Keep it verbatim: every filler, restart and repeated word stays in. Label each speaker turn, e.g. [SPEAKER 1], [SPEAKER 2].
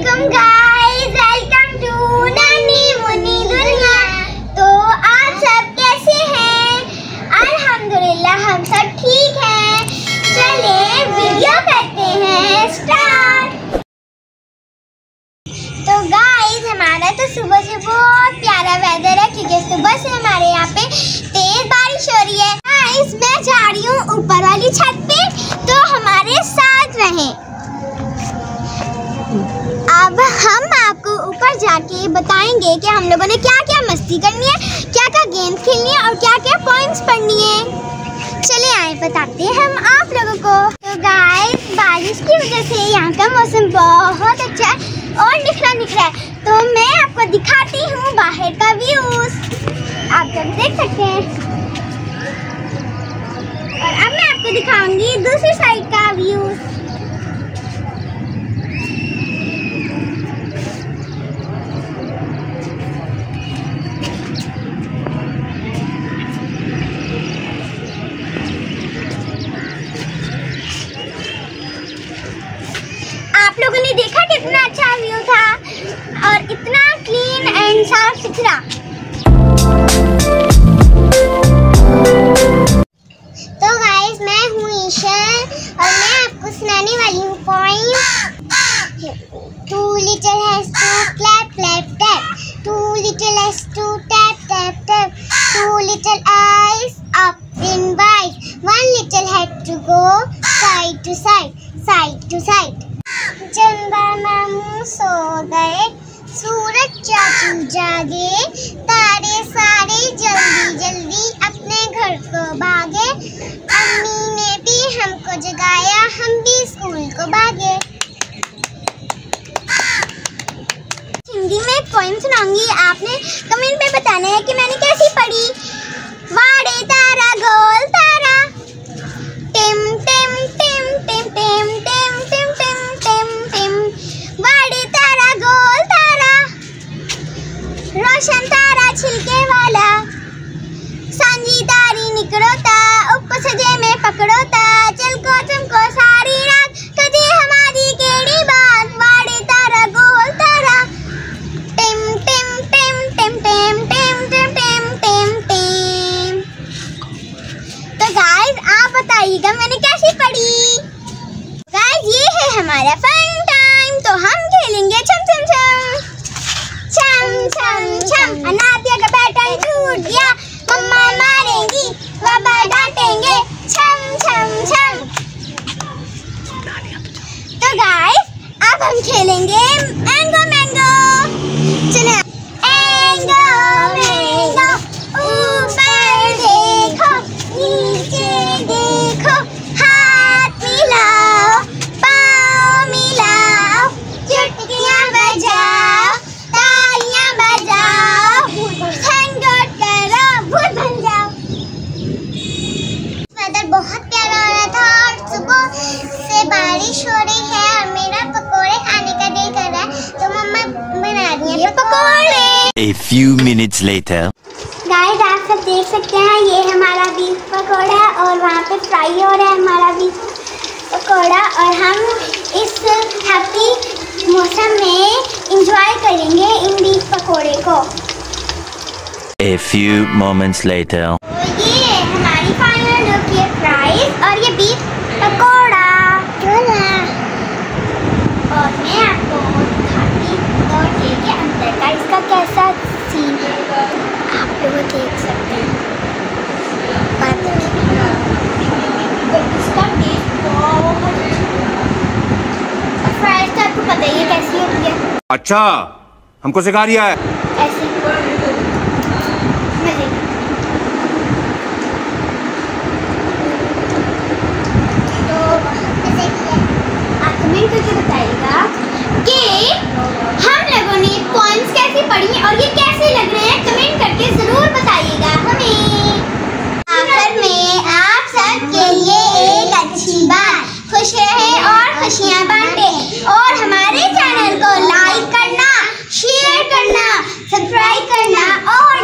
[SPEAKER 1] वालेकुम guys, welcome to नन्ही मुन्नी दुनिया। तो आप सब कैसे हैं? अल्हम्दुलिल्लाह हम सब ठीक हैं। चलिए वीडियो करते हैं स्टार्ट। तो गाइस हमारा तो सुबह से बहुत प्यारा वेदर है क्योंकि सुबह से हमारे यहाँ पे तेज बारिश हो रही है। गाइस मैं जा रही हूँ ऊपर वाली छत पे, तो हमारे साथ रहें। अब हम आपको ऊपर जाके बताएंगे कि हम लोगों ने क्या क्या मस्ती करनी है, क्या क्या गेम्स खेलनी है और क्या क्या पॉइंट्स पढ़नी है। चले आए बताते हैं हम आप लोगों को। तो गाइस बारिश की वजह से यहाँ का मौसम बहुत अच्छा है और निखरा निखरा है, तो मैं आपको दिखाती हूँ बाहर का व्यूज। आप सब देख सकते हैं और अब मैं आपको दिखाऊंगी दूसरी साइड का व्यूज। आप लोगों ने देखा कितना अच्छा व्यू था और इतना क्लीन एंड साफ सुथरा। तो गाइस मैं हूँ ईशा और मैं आपको सुनाने वाली हूँ पॉइंट। टू लिटिल हैज to clap clap tap, two little हैज to tap tap tap, two little eyes open wide, one little head to go side to side side to side. चंदा मामू सो गए, सूरज चाचू जागे, तारे सारे जल्दी जल्दी अपने घर को भागे, अम्मी ने भी हमको जगाया, हम भी स्कूल को भागे। हिंदी में एक पोएम सुनाऊंगी, आपने कमेंट में बताना है कि मैंने कैसी पढ़ी। वाड़े तारा गोल तारा, टिम टिम टिम टिम टिम टिम टिम टिम टिम टिम, वाड़े तारा गोल तारा, रोशन तारा छिलके वाला, सांझी तारी निकड़ोता, उप सजे में पकड़ोता, चलको चमको सारी रात, कदी हमारी केड़ी बात, वाड़े तारा गोल तारा, टिम टिम टिम टिम टिम टिम टिम टिम टिम टिम। तो गाइस आप बताइएगा मैंने कैसी पढ़ी। गाइस ये है हमारा फन टाइम, तो हम खेलेंगे छम छम छम छम छम छम। अनाथिया का पैटर्न टूट गया, मम्मा मारेंगी, पापा डांटेंगे, छम छम छम। तो गाइस अब हम खेलेंगे एंगो मैंगो। चले एंगो मैंगो, ऊपर देखो नीचे देखो, हाथ मिलाओ पाँव मिलाओ, चुटकियाँ बजाओ तालियाँ बजाओ, थैंक करो भूत बन जाओ। वेदर बहुत प्यारा हो रहा था और सुबह से बारिश हो रही है और मेरा पकोड़े खाने का दिल कर रहा है, तो मम्मा बना रही है पकोड़े।
[SPEAKER 2] A few minutes later.
[SPEAKER 1] Guys आप सब देख सकते हैं ये हमारा बीफ पकोड़ा और वहाँ पे फ्राई हो रहा है हमारा बीफ पकोड़ा, और हम इस हैप्पी मौसम में एंजॉय करेंगे इन बीफ पकोड़े को।
[SPEAKER 2] A few moments later.
[SPEAKER 1] तो ये हमारी फाइनल लुक, ये फ्राइज और ये बीफ पकोड़ा। और मैं आपको दिखाती हूँ के अंदर का इसका कैसा सीन है, आप लोग देख सकते हैं। इसका टेस्ट बहुत फ्राइज तो आपको पता ही है कैसी होती है।
[SPEAKER 3] अच्छा हमको सिखा रिया है
[SPEAKER 1] ऐसे मजे की। तो मजे की है। आप कमेंट करके बताइएगा कि हम लोगों ने पॉइंट्स कैसी पढ़ी और ये कैसे लग रहे हैं, कमेंट करके जरूर बताइएगा हमें। आखिर में आप सब के लिए एक अच्छी बात, खुश रहे और खुशियाँ बांटे, और हमारे चैनल को लाइक करना, शेयर करना, सब्सक्राइब करना और